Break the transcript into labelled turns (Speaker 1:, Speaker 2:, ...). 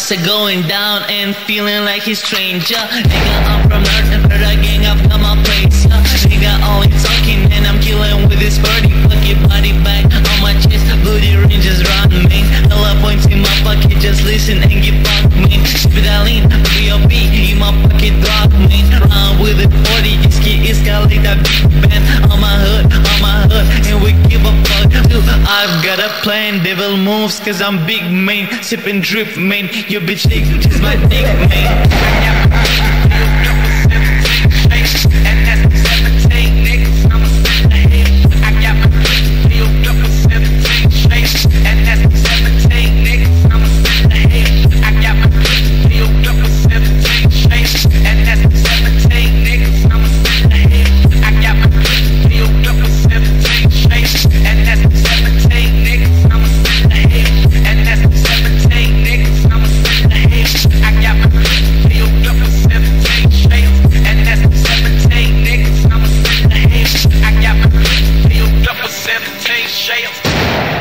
Speaker 1: So going down and feeling like he's stranger. Nigga, I'm from North and for the gang, I've got my place, yeah. Nigga, only talking and I'm killing with this birdie. Fuck your body back on my chest, booty ranges round me. Hella points in my pocket, just listen and get fucked, man. Spit that lean, B.O.B. in my pocket, drop me. Round with it 40, escalate that big band. On my hood, and we give a fuck. I've got a plan, devil moves, cause I'm big, man. Sippin' drip, man. Your bitch dick is my dick, man. And that's 17 niggas, I'ma set the head. I got my bitch filled up with 17 shakes. And that's 17 niggas, I'ma set the head. I got my bitch filled up with 17 shakes. And that's 17 niggas, I'ma set the head. I got my bitch filled up with 17 shakes. And that's 17 niggas, I'ma set the head. And that's 17 niggas, I'ma set the head. I got my bitch filled up with 17 shakes. And that's 17 niggas, I'ma set the head. I got my bitch filled up with 17 shakes.